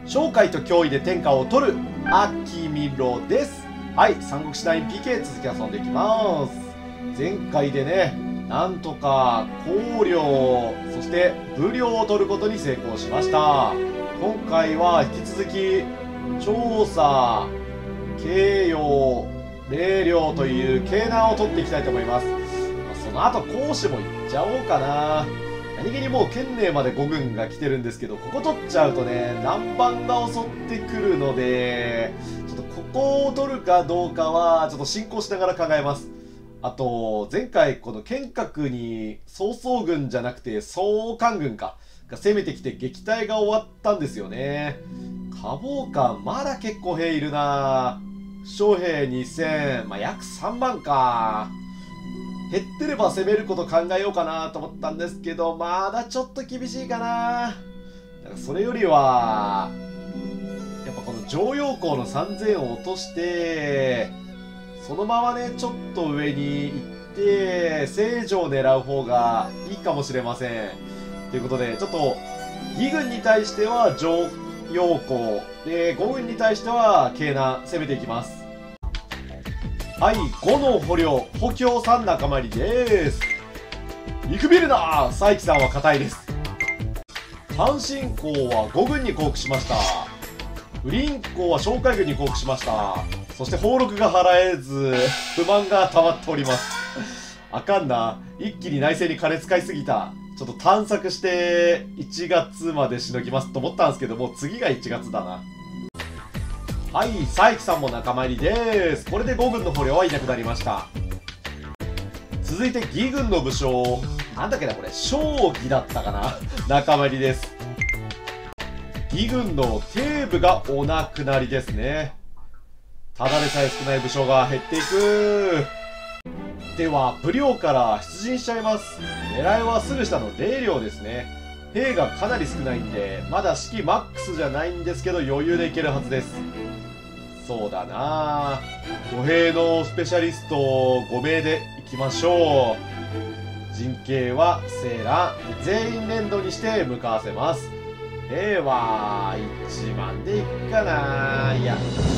商海と脅威で天下を取るアキミロです。はい、三国志9 PK 続き遊んでいきます。前回でね、なんとか公領、そして武領を取ることに成功しました。今回は引き続き調査、慶陽、霊領という京南を取っていきたいと思います。その後講師も行っちゃおうかな。何気にもう県内まで5軍が来てるんですけど、ここ取っちゃうとね、南蛮が襲ってくるので、ちょっとここを取るかどうかはちょっと進行しながら考えます。あと前回この剣閣に曹操軍じゃなくて総監軍かが攻めてきて撃退が終わったんですよね。花房館まだ結構兵いるな。負傷兵2000、約3万か。減ってれば攻めること考えようかなと思ったんですけど、まだちょっと厳しいかな。だからそれよりはやっぱこの常陽港の3000を落としてそのままねちょっと上に行って西条を狙う方がいいかもしれません。ということでちょっと義軍に対しては常陽港で呉軍に対しては京南攻めていきます。はい、5の捕虜、補強3仲間入りです。見くびるな、佐伯さんは硬いです。阪神港は5軍に降伏しました。不倫港は商海軍に降伏しました。そして俸禄が払えず、不満が溜まっております。あかんな。一気に内政に金使いすぎた。ちょっと探索して1月までしのぎますと思ったんですけども、次が1月だな。はい、佐伯さんも仲間入りです。これで5軍の捕虜はいなくなりました。続いて義軍の武将、なんだっけなこれ、将棋だったかな仲間入りです。義軍の帝部がお亡くなりですね。ただでさえ少ない武将が減っていく。では武領から出陣しちゃいます。狙いはすぐ下の霊領ですね。兵がかなり少ないんでまだ士気マックスじゃないんですけど余裕でいけるはずです。そうだな、歩兵のスペシャリスト5名でいきましょう。陣形はセーラ全員連動にして向かわせます。兵は1万でいくかな。いや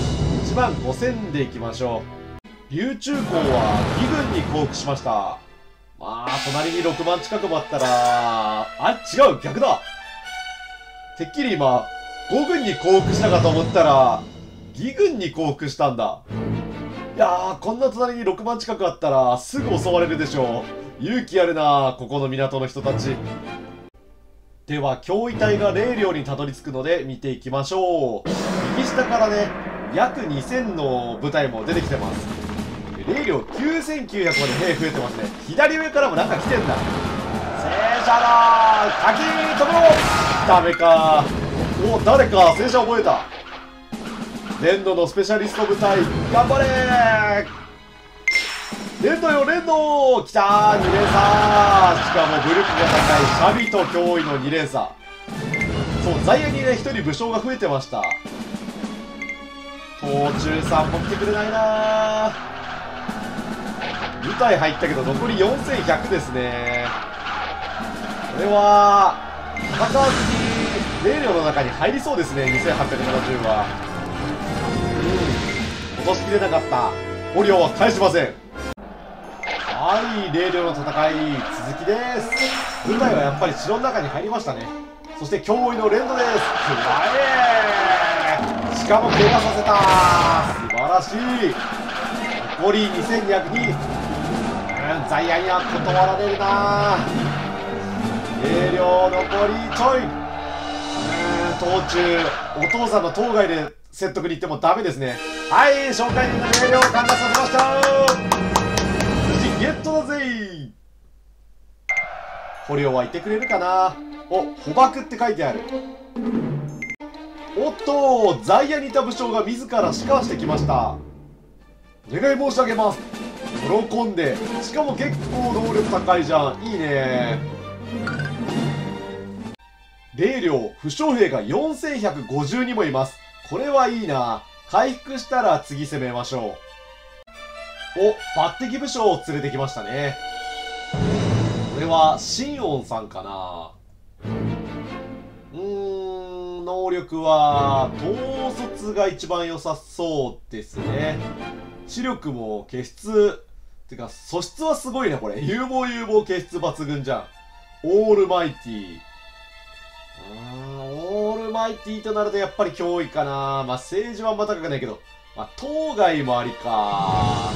1万5000でいきましょう。琉球港は義軍に降伏しました。隣に6万近くもあったら違う逆だ。てっきり今5軍に降伏したかと思ったら義軍に降伏したんだ。いやー、こんな隣に6万近くあったらすぐ襲われるでしょう。勇気あるなここの港の人たち。では脅威隊が霊領にたどり着くので見ていきましょう。右下からね約2000の部隊も出てきてます。霊領9900まで兵増えてますね。左上からもなんか来てんだ。戦車だー、滝止めろ。ダメか。お、誰か戦車覚えた。連動のスペシャリスト部隊頑張れー。連動よ連動きたー。2連鎖。しかも武力が高いシャビと脅威の2連鎖。そう、在野にね1人武将が増えてました。東中さんも来てくれないなー。部隊入ったけど残り4100ですね。これは戦わずに霊領の中に入りそうですね。2870は落としきれなかった。捕虜は返しません。はい、霊領の戦い続きです。部隊はやっぱり城の中に入りましたね。そして脅威の連動です。くらえ、しかも怪我させた。素晴らしい。残り2202。在野には断られるな。霊領残りちょい。東中お父さんの当該で説得に行ってもダメですね。はい、紹介人の霊領を陥落させました。無事ゲットだぜ。捕虜はいてくれるかな。お、捕獲って書いてある。おっと、在野にいた武将が自ら仕官してきました。お願い申し上げます。喜んで、しかも結構能力高いじゃん。いいね。霊領負傷兵が4152もいます。これはいいな。回復したら次攻めましょう。お、抜擢武将を連れてきましたね。これは新音さんかな。 能力は統率が一番良さそうですね。視力も傑出てか素質はすごいね。これ有望傑出抜群じゃん。オールマイティオールマイティとなるとやっぱり脅威かな。まあ政治はあんま高くないけど、まあ当該もありか。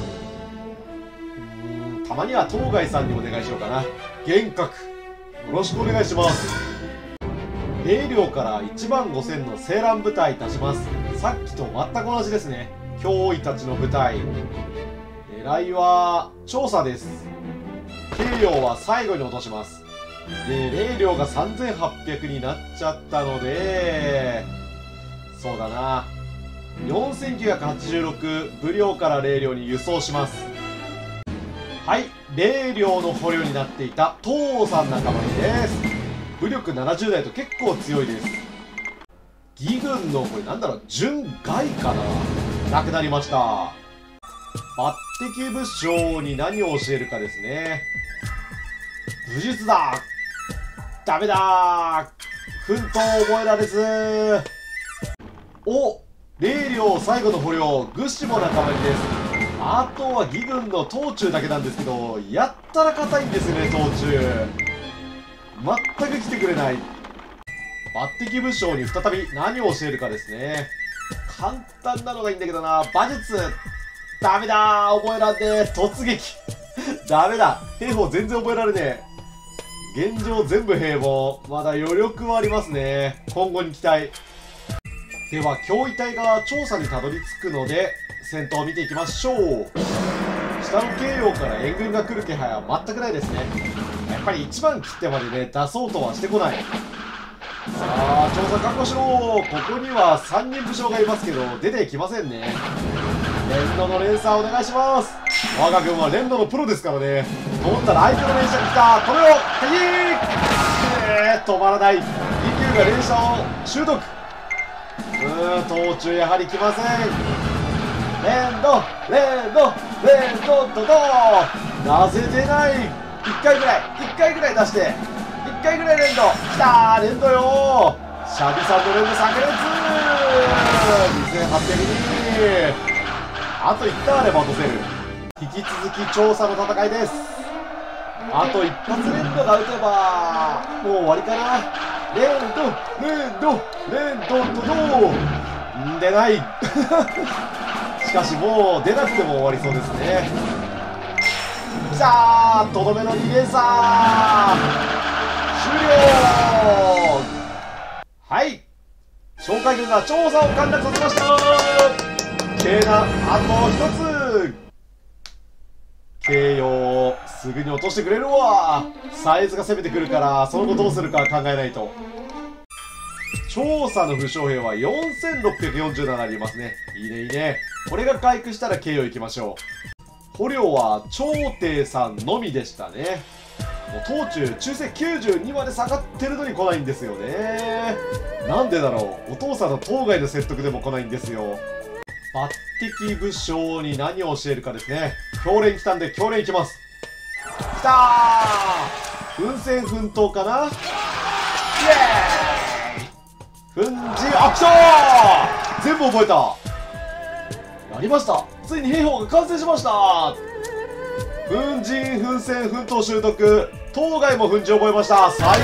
たまには当該さんにお願いしようかな。幻覚よろしくお願いします。兵糧から15000の青蘭部隊出します。さっきと全く同じですね。脅威たちの部隊。狙いは調査です。兵糧は最後に落とします。で霊糧が3800になっちゃったので、そうだな、4986武糧から霊糧に輸送します。はい、霊糧の捕虜になっていた父さん仲間入りです。武力70代と結構強いです。義軍のこれなんだろう、準外かな、なくなりました。抜擢武将に何を教えるかですね。武術だ、ダメだ、奮闘覚えられず。お、霊糧最後の捕虜愚子も仲間入りです。あとは義軍の東中だけなんですけど、やったら硬いんですよね。東中全く来てくれない。抜擢武将に再び何を教えるかですね。簡単なのがいいんだけどな。馬術ダメだー、覚えらんねえ。突撃ダメだ、兵法全然覚えられねえ。現状全部兵法、まだ余力はありますね。今後に期待。では脅威隊が調査にたどり着くので戦闘を見ていきましょう。下の京葉から援軍が来る気配は全くないですね。やっぱり1番切ってまでね出そうとはしてこない。さあ調査確保しろ。ここには3人武将がいますけど出てきませんね。連動の連鎖お願いします。我が軍は連動のプロですからね。飛んだら相手の連射に来た。止めろ敵、止まらない。義勇が連射を習得。東中やはり来ません。連動となぜ出ない。1回ぐらい出して、1回ぐらい連動きたー。連動よー、シャビさんの連動炸裂。2802、あと1ターンあれば落とせる。引き続き調査の戦いです。あと一発連動が打てばもう終わりかな。連動と出ないしかしもう出なくても終わりそうですね。きたー、とどめの2連鎖終了。はい、紹介軍が調査を陥落させました。慶南あと1つ。慶応すぐに落としてくれるわ。サイズが攻めてくるからその後どうするか考えないと。調査の負傷兵は4647ありますね。いいねいいね。これが回復したら慶応行きましょう。捕虜は長帝さんのみでしたね。もう東中中世92まで下がってるのに来ないんですよね。なんでだろう。お父さんの当該の説得でも来ないんですよ。抜擢武将に何を教えるかですね。教練来たんで教練行きます。きたー、奮戦奮闘かな。イエーイ、粉塵、あ、きたー、全部覚えた。やりました。ついに兵法が完成しました。粉塵、奮戦奮闘習得、当該も粉塵覚えました。最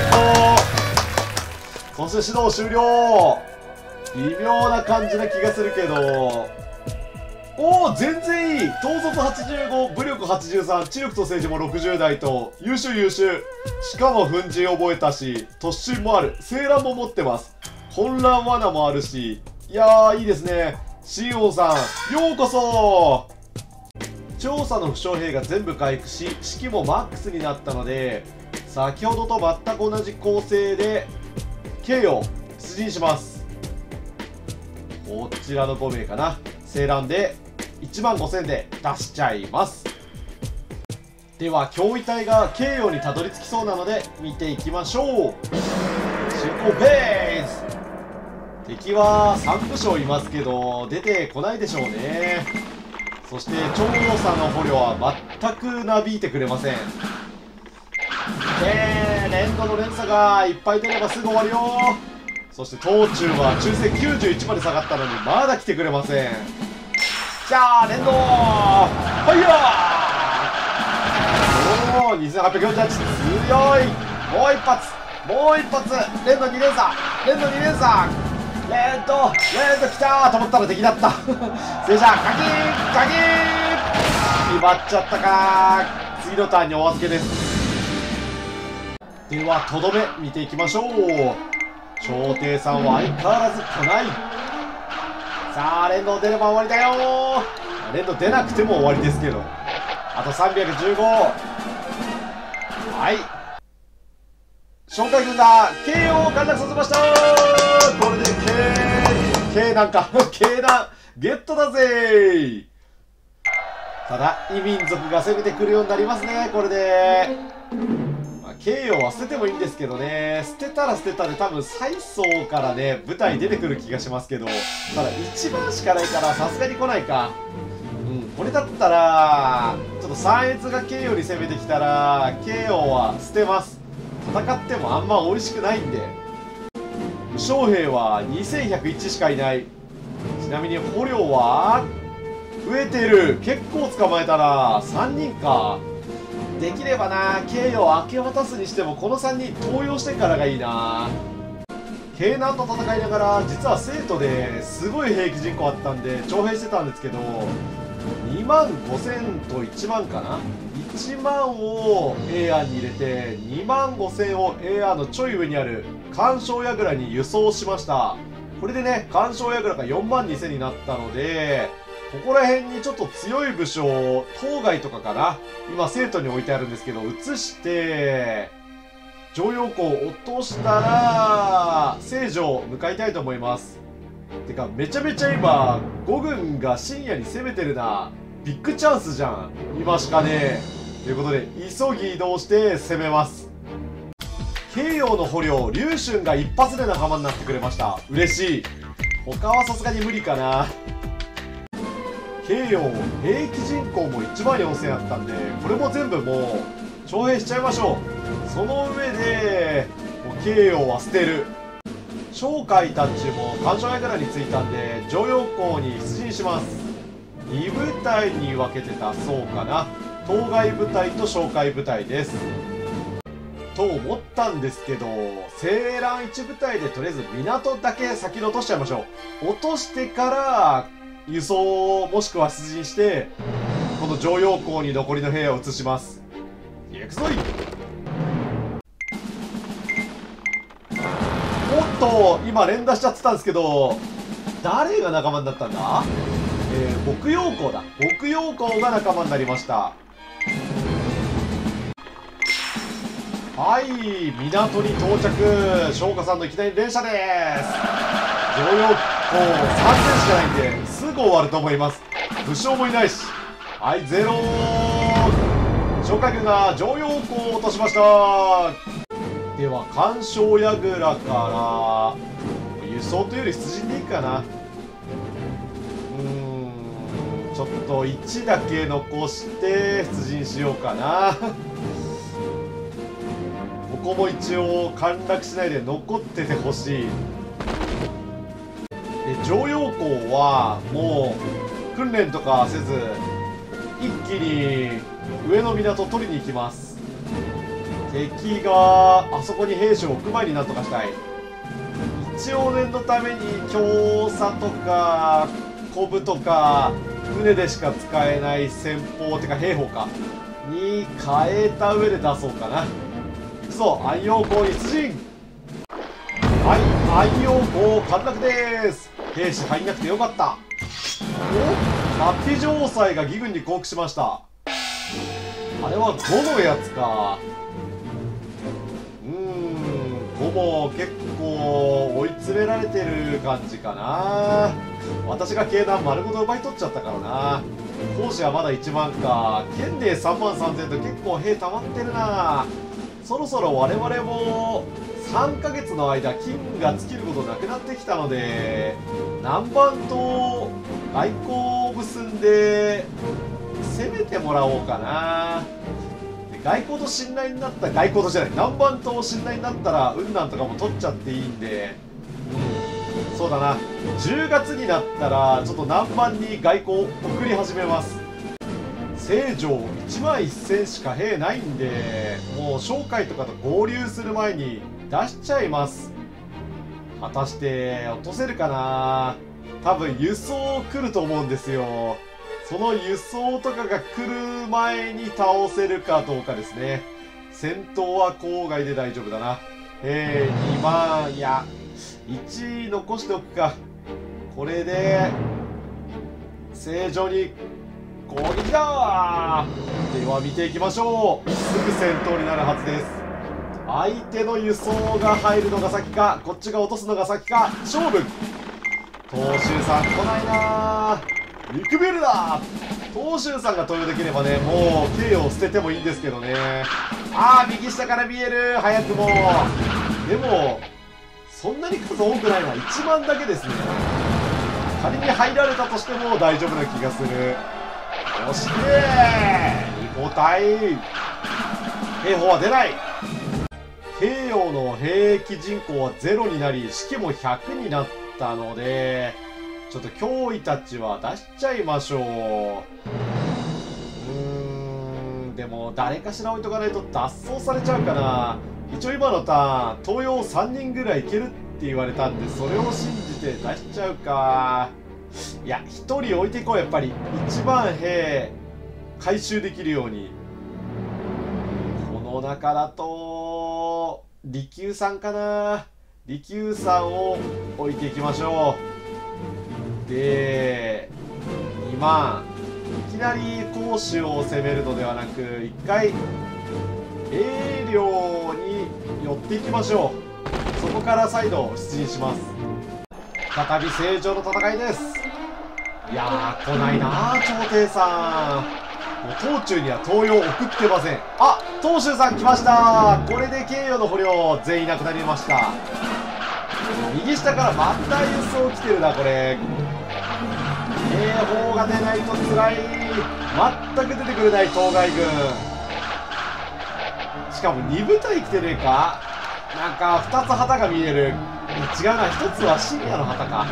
高。そして指導終了。微妙な感じな気がするけど、おお全然いい。統率85、武力83、知力と政治も60代と優秀優秀。しかも粉塵覚えたし突進もある。青蘭も持ってます。混乱罠もあるし、いやーいいですね。シオンさんようこそ。調査の負傷兵が全部回復し士気もマックスになったので、先ほどと全く同じ構成で慶応出陣します。こちらの5名かな。青蘭で15000で出しちゃいます。では脅威隊が慶応にたどり着きそうなので見ていきましょう。進行ペース。敵は3武将いますけど出てこないでしょうね。そして調査の捕虜は全くなびいてくれません。連動の連鎖がいっぱい出ればすぐ終わるよ。 そして東中は抽選91まで下がったのにまだ来てくれません。じゃあ連動ファイヤー。おお2848強い。もう一発連動2連鎖連動きたーと思ったら敵だった正射カキーカキー決まっちゃったかー。次のターンにお預けです。ではとどめ見ていきましょう。朝廷さんは相変わらず来ない。さあ連動出れば終わりだよー。連動出なくても終わりですけど、あと315。はい、紹介軍が KO を陥落させました。これで K なんかK 弾ゲットだぜー。ただ異民族が攻めてくるようになりますね。これでKO は捨ててもいいんですけどね、捨てたら捨てたで多分再走からね舞台出てくる気がしますけど、ただ1番しかないからさすがに来ないか。これだったらちょっと3越が KO に攻めてきたら KO は捨てます。戦ってもあんま美味しくないんで。武将兵は2101しかいない。ちなみに捕虜は増えてる。結構捕まえたな。3人か。できればな KO を明け渡すにしてもこの3人登用してからがいいな。京南と戦いながら実は生徒ですごい兵器人口あったんで徴兵してたんですけど、2万5000と1万かな。1万を AR に入れて2万5000を AR のちょい上にある干渉櫓に輸送しました。これでね干渉櫓が4万2000になったので、ここら辺にちょっと強い武将当該とかかな、今生徒に置いてあるんですけど移して常陽港を落としたら西条向かいたいと思います。てかめちゃめちゃ今5軍が深夜に攻めてるな。ビッグチャンスじゃん今しかねえ。ということで急ぎ移動して攻めます。慶陽の捕虜龍春が一発で仲間になってくれました。嬉しい。他はさすがに無理かな。慶陽兵器人口も1万4000あったんでこれも全部もう徴兵しちゃいましょう。その上でもう慶陽は捨てる。商海たちも干渉櫓に着いたんで常陽港に出陣します。2部隊に分けてたそうかな。当該部隊と商海部隊ですと思ったんですけど、西蘭1部隊でとりあえず港だけ先に落としちゃいましょう。落としてから輸送もしくは出陣してこの常陽港に残りの兵を移します。行くぞい。おっと今連打しちゃってたんですけど誰が仲間になったんだ。牧陽港だ。牧陽港が仲間になりました。はい、港に到着。翔歌さんのいきなり連射です。常陽港3戦しかないんですぐ終わると思います。武将もいないし。はいゼロー。翔歌軍が常陽港を落としました。では干渉櫓から輸送というより出陣でいいかな。ちょっと1だけ残して出陣しようかなここも一応陥落しないで残っててほしい。で常陽港はもう訓練とかせず一気に上の港を取りに行きます。敵があそこに兵士を置く前になんとかしたい。一応念のために強佐とかコブとか船でしか使えない戦法てか兵法かに変えた上で出そうかな。行くぞ安陽港に出陣。はい安陽港陥落です。兵士入んなくてよかった。おハッピ城塞が義軍に降伏しました。あれは5のやつか。5も結構追い詰められてる感じかな。私が京南丸ごと奪い取っちゃったからな。講師はまだ1万か。県で3万3000と結構兵溜まってるな。そろそろ我々も3ヶ月の間金が尽きることなくなってきたので南蛮と外交を結んで攻めてもらおうかな。外交と信頼になった外交とじゃない南蛮と信頼になったら雲南とかも取っちゃっていいんでそうだな、10月になったらちょっと南蛮に外交送り始めます。成城1万1000しか兵ないんで、もう商会とかと合流する前に出しちゃいます。果たして落とせるかな。多分輸送来ると思うんですよ。その輸送とかが来る前に倒せるかどうかですね。戦闘は郊外で大丈夫だな。2万、いや1残しておくか。これで正常に攻撃だ。では見ていきましょう。すぐ戦闘になるはずです。相手の輸送が入るのが先か、こっちが落とすのが先か、勝負。東州さん来ないな。リクベルだ。東州さんが投与できればね、もう刑を捨ててもいいんですけどね。ああ、右下から見える。早くも。でもそんなに数多くないな。1万だけですね。仮に入られたとしても大丈夫な気がする。そして2交代。兵法は出ない。慶陽の兵役人口は0になり、士気も100になったので、ちょっと脅威たちは出しちゃいましょう。でも誰かしら置いとかないと脱走されちゃうかな。一応今のターン東洋3人ぐらいいけるって言われたんで、それを信じて出しちゃうか。いや、1人置いていこう。やっぱり1番兵回収できるように。この中だと利休さんかな。利休さんを置いていきましょう。で2万、いきなり攻守を攻めるのではなく、一回栄領に寄っていきましょう。そこから再度出陣します。再び正常の戦いです。いやー来ないなー、朝廷さん。もう東中には東洋送ってません。あ、東州さん来ました。これで慶陽の捕虜全員いなくなりました。右下からまた輸送来てるな。これ兵法が出ないとつらい。全く出てくれない東海軍。しかも2部隊来てねえか。なんか2つ旗が見える。違うな、1つは深夜の旗か。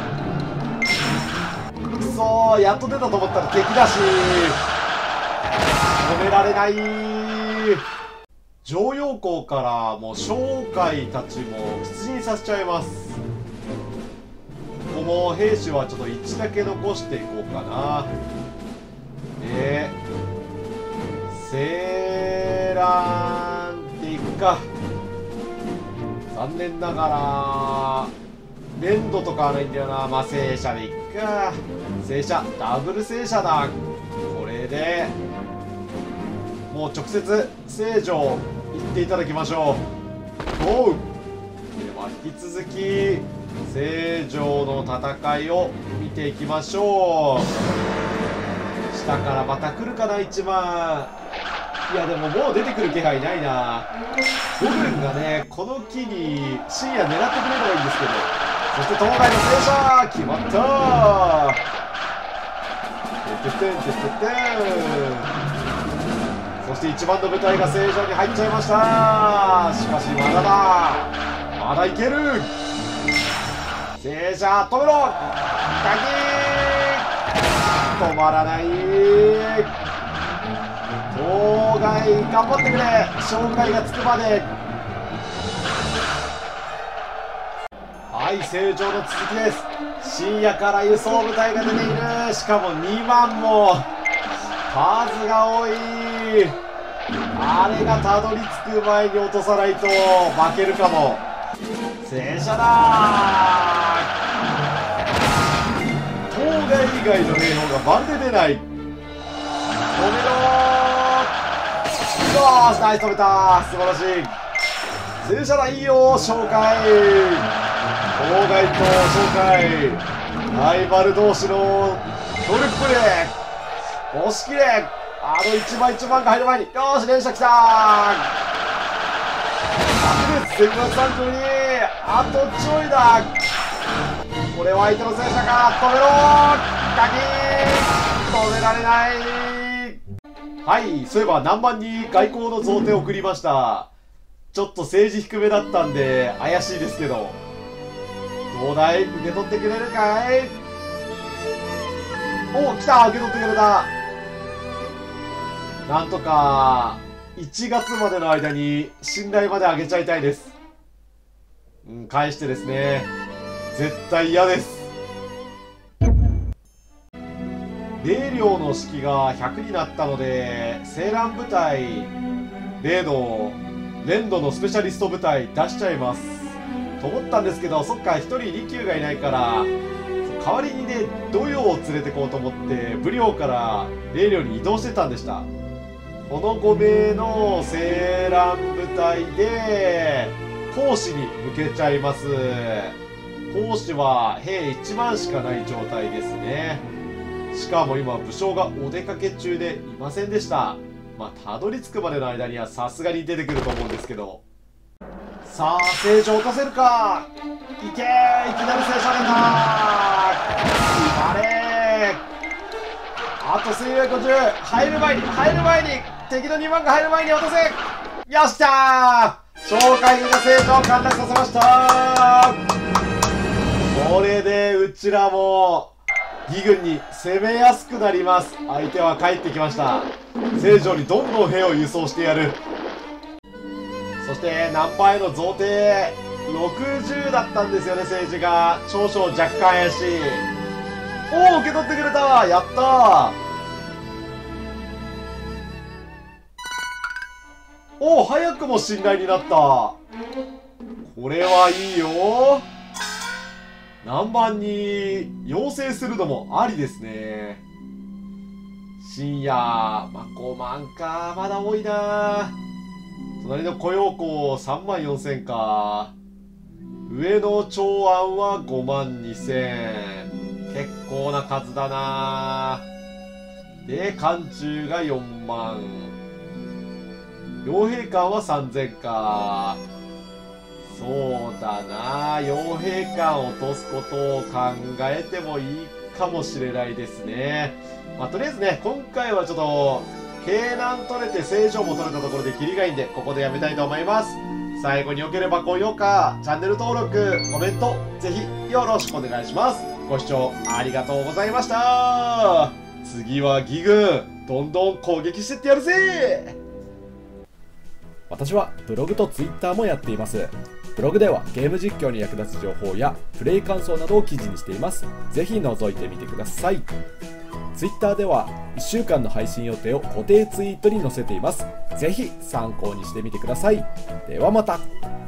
くそー、やっと出たと思ったら敵だし止められない。常陽港からもう商会たちも出陣させちゃいます。この兵士はちょっと1だけ残していこうかな。でセーランでいくか。残念ながら連動とかはないんだよな。まあ正射でいくか。正射、ダブル正射だ。これでもう直接正城行っていただきましょう。ゴー。では引き続き正城の戦いを見ていきましょう。下からまた来るかな1万。いやでももう出てくる気配ないな。ゴブリンがねこの木に深夜狙ってくれればいいんですけど。そして東大の正射決まった。てててんてててん。そして1番の部隊が正常に入っちゃいました。しかしまだだ。まだいける。正射止めろ。ガキー止まらない。東海頑張ってくれ。紹介がつくまで。はい、正常の続きです。深夜から輸送部隊が出ている。しかも2万も数が多い。あれがたどり着く前に落とさないと負けるかも。正射だー。東海以外の兵法がまるで出ない。止めろー。よし、ナイス止めたー。素晴らしい。正射だ、いいよー。紹介東海と紹介ライバル同士の協力プレー。押し切れ。あの1番1番が入る前に。よーし、連射きたー。100です。1532。あとちょいだ。これは相手の戦車か。止めろー。ガキー止められない。はい、そういえば南蛮に外交の贈呈を送りました。ちょっと政治低めだったんで怪しいですけど、 東大受け取ってくれるかい。お、来た、受け取ってくれた。なんとか1月までの間に信頼まで上げちゃいたいです。返してですね、絶対嫌です。霊領の式が100になったので、青蘭部隊例の連度のスペシャリスト部隊出しちゃいますと思ったんですけど、そっか、1人利休がいないから代わりにね、土曜を連れてこうと思って武領から霊領に移動してたんでした。この5名の青蘭部隊で講師に向けちゃいます。講師は兵1万しかない状態ですね。しかも今武将がお出かけ中でいませんでした。まあたどり着くまでの間にはさすがに出てくると思うんですけど、さあ聖女落とせるか。いけー、いきなり聖書出た。決まれー。あと1450、入る前に敵の2万が入る前に落とせ。よっしゃー、紹介の聖女を陥落させましたー。これでうちらも義軍に攻めやすくなります。相手は帰ってきました。聖女にどんどん兵を輸送してやる。そしてナンパへの贈呈60だったんですよね。政治が少々若干怪しい。おお、受け取ってくれた。やったー。おお、早くも信頼になった。これはいいよ。南蛮に要請するのもありですね。深夜、まあ、5万か。まだ多いな。隣の雇用校3万4000か。上の長安は5万2000。結構な数だな。で、漢中が4万。傭兵官は3000か。そうだな。傭兵官を落とすことを考えてもいいかもしれないですね。まあ、とりあえずね、今回はちょっと、京南取れて聖女も取れたところでキリがいいんで、ここでやめたいと思います。最後に良ければ高評価、チャンネル登録、コメント、ぜひよろしくお願いします。ご視聴ありがとうございました。次は義軍、どんどん攻撃してってやるぜ。 私はブログとツイッターもやっています。ブログではゲーム実況に役立つ情報やプレイ感想などを記事にしています。ぜひ覗いてみてください。ツイッターでは1週間の配信予定を固定ツイートに載せています。ぜひ参考にしてみてください。ではまた。